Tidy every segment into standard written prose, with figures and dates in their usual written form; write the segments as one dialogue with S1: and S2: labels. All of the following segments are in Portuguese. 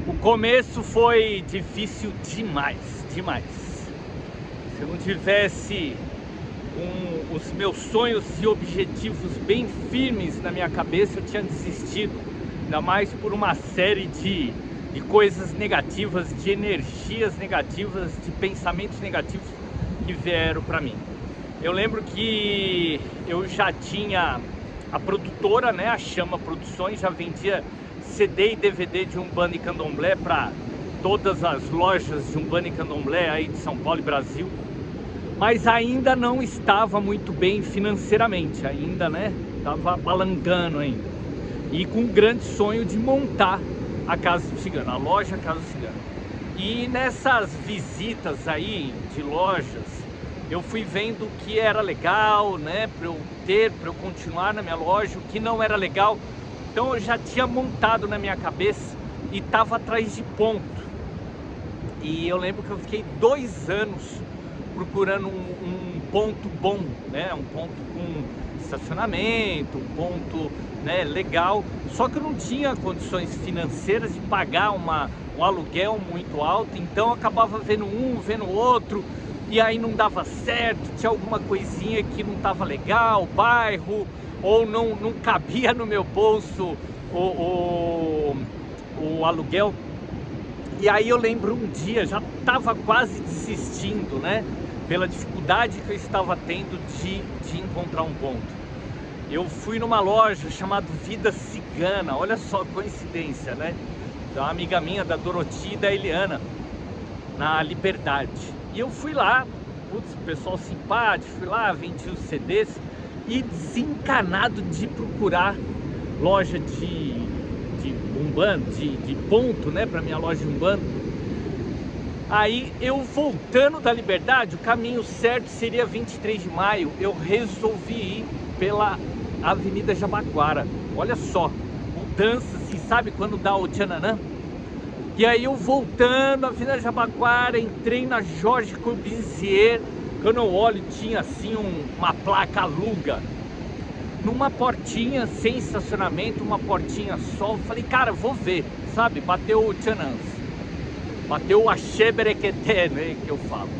S1: O começo foi difícil demais, demais. Se eu não tivesse os meus sonhos e objetivos bem firmes na minha cabeça, eu tinha desistido. Ainda mais por uma série de coisas negativas, de energias negativas, de pensamentos negativos que vieram para mim. Eu lembro que eu já tinha a produtora, né, a Chama Produções, já vendia CD e DVD de Umbanda e Candomblé para todas as lojas de Umbanda e Candomblé aí de São Paulo e Brasil, mas ainda não estava muito bem financeiramente, ainda, né, estava balangando ainda, e com um grande sonho de montar a Casa do Cigano, a loja Casa do Cigano. E nessas visitas aí de lojas, eu fui vendo o que era legal, né, para eu continuar na minha loja, o que não era legal. Então eu já tinha montado na minha cabeça e estava atrás de ponto. E eu lembro que eu fiquei 2 anos procurando um ponto bom, né, um ponto com estacionamento, um ponto, né, legal. Só que eu não tinha condições financeiras de pagar um aluguel muito alto, então eu acabava vendo um, vendo outro, e aí não dava certo, tinha alguma coisinha que não estava legal, bairro, ou não cabia no meu bolso o aluguel. E aí eu lembro um dia, já estava quase desistindo, né, pela dificuldade que eu estava tendo de encontrar um ponto. Eu fui numa loja chamada Vida Cigana, olha só a coincidência, né, da uma amiga minha, da Doroti e da Eliana, na Liberdade. E eu fui lá, putz, pessoal simpático, fui lá, vendi os CDs, e desencanado de procurar loja de Umbanda, de ponto, né, para minha loja de Umbanda. Aí eu voltando da Liberdade, o caminho certo seria 23 de maio, eu resolvi ir pela Avenida Jabaquara. Olha só, mudança, assim, sabe quando dá o tchananã? E aí eu voltando, a Avenida Jabaquara, entrei na Jorge Corbusier. Quando eu olho, tinha assim uma placa aluga, numa portinha sem estacionamento, uma portinha só. Falei, cara, vou ver, sabe? Bateu o tchanãs, bateu o axé berequeté, né, que eu falo.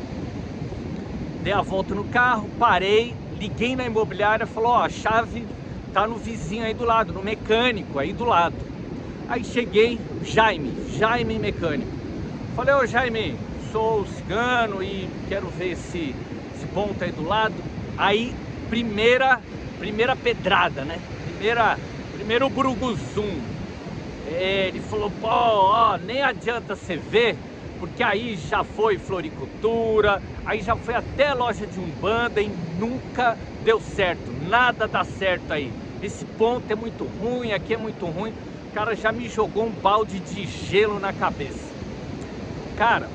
S1: Dei a volta no carro, parei, liguei na imobiliária, falou, ó, a chave tá no vizinho aí do lado, no mecânico aí do lado. Aí cheguei, Jaime mecânico. Falei, ô Jaime, sou cigano e quero ver esse ponto aí do lado. Aí, primeira pedrada, né? Primeiro buruguzum. Ele falou, pô, ó, nem adianta você ver, porque aí já foi floricultura, aí já foi até loja de Umbanda e nunca deu certo, nada dá certo aí. Esse ponto é muito ruim, aqui é muito ruim. O cara já me jogou um balde de gelo na cabeça. Cara,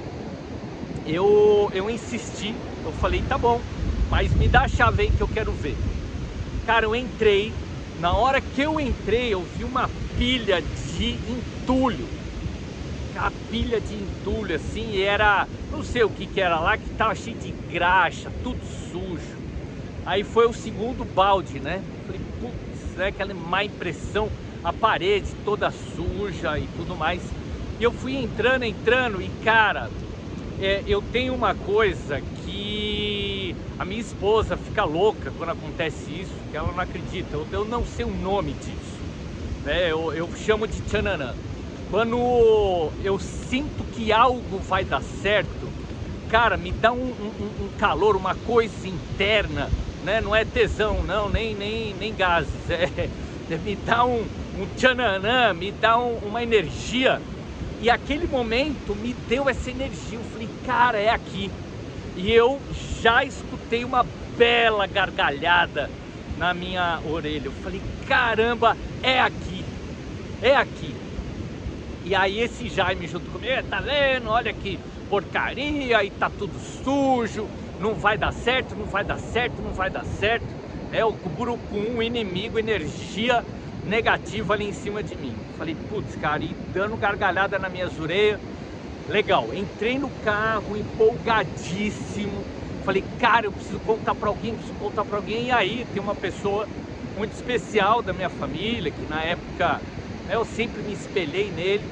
S1: eu insisti, eu falei, tá bom, mas me dá a chave aí que eu quero ver. Cara, eu entrei, na hora que eu entrei, eu vi uma pilha de entulho. A pilha de entulho, assim, e era, não sei o que era lá, que tava cheio de graxa, tudo sujo. Aí foi o segundo balde, né? Falei, putz, né, aquela má impressão, a parede toda suja e tudo mais. E eu fui entrando e cara, eu tenho uma coisa que a minha esposa fica louca quando acontece isso, que ela não acredita, eu não sei o nome disso, né? Eu chamo de tchananã. Quando eu sinto que algo vai dar certo, cara, me dá um calor, uma coisa interna, né? Não é tesão, não, nem gases, me dá um tchananã, me dá uma energia. E aquele momento me deu essa energia, eu falei, cara, é aqui. E eu já escutei uma bela gargalhada na minha orelha. Eu falei, caramba, é aqui, é aqui. E aí esse Jaime junto comigo, tá vendo, olha que porcaria, aí tá tudo sujo, não vai dar certo, não vai dar certo, não vai dar certo. O Cuburucum, inimigo, energia negativa ali em cima de mim. Falei, putz, cara, e dando gargalhada nas minhas orelhas. Legal, entrei no carro empolgadíssimo. Falei, cara, eu preciso contar pra alguém, E aí tem uma pessoa muito especial da minha família, que na época eu sempre me espelhei nele.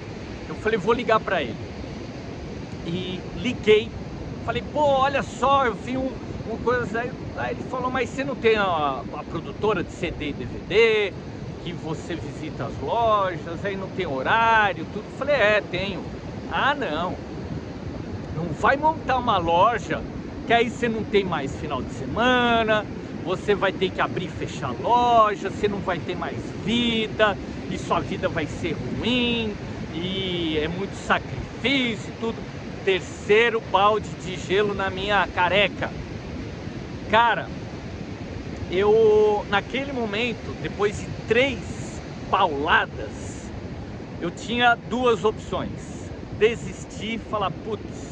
S1: Eu falei, vou ligar para ele. E liguei, falei, pô, olha só, eu vi uma coisa aí ele falou, mas você não tem a produtora de CD e DVD, que você visita as lojas, aí não tem horário, tudo. Eu falei, tenho. Ah, não vai montar uma loja que aí você não tem mais final de semana, você vai ter que abrir e fechar a loja, você não vai ter mais vida, e sua vida vai ser ruim, e é muito sacrifício e tudo. Terceiro balde de gelo na minha careca. Cara, eu naquele momento, depois de 3 pauladas, eu tinha 2 opções: desistir e falar, putz,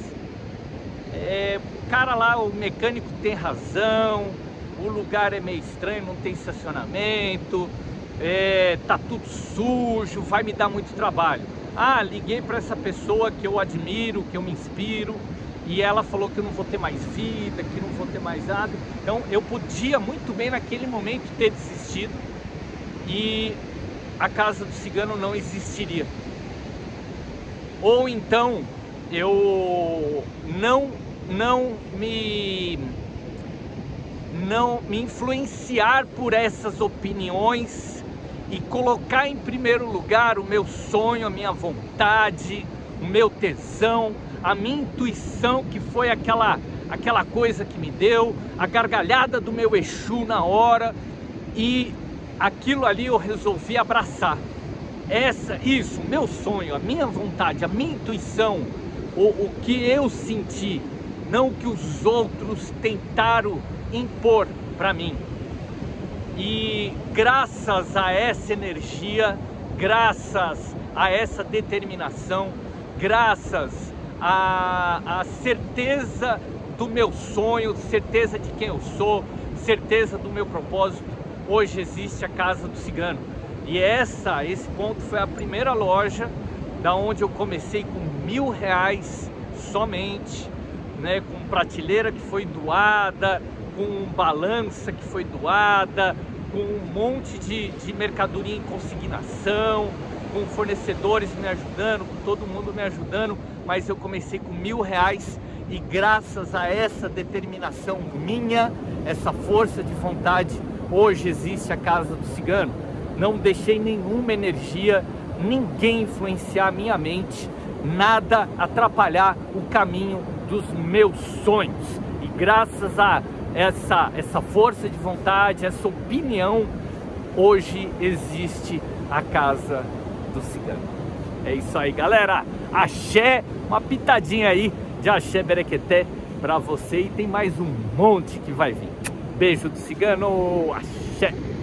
S1: o cara lá, o mecânico tem razão, o lugar é meio estranho, não tem estacionamento, tá tudo sujo, vai me dar muito trabalho. Ah, liguei para essa pessoa que eu admiro, que eu me inspiro, e ela falou que eu não vou ter mais vida, que não vou ter mais nada. Então eu podia muito bem naquele momento ter desistido e a Casa do Cigano não existiria. Ou então eu não me influenciar por essas opiniões e colocar em primeiro lugar o meu sonho, a minha vontade, o meu tesão, a minha intuição, que foi aquela coisa que me deu, a gargalhada do meu Exu na hora, e aquilo ali eu resolvi abraçar. Isso, o meu sonho, a minha vontade, a minha intuição, o que eu senti, não o que os outros tentaram impor para mim. E graças a essa energia, graças a essa determinação, graças à certeza do meu sonho, certeza de quem eu sou, certeza do meu propósito, hoje existe a Casa do Cigano. E esse ponto foi a primeira loja da onde eu comecei com R$1.000 somente, né, com prateleira que foi doada, com balança que foi doada, com um monte de mercadoria em consignação, com fornecedores me ajudando, com todo mundo me ajudando, mas eu comecei com R$1.000 e graças a essa determinação minha, essa força de vontade, hoje existe a Casa do Cigano. Não deixei nenhuma energia, ninguém influenciar a minha mente, nada atrapalhar o caminho dos meus sonhos. E graças a essa força de vontade, essa opinião, hoje existe a Casa do Cigano. É isso aí, galera. Axé, uma pitadinha aí de axé berequeté pra você, e tem mais um monte que vai vir. Beijo do Cigano, axé.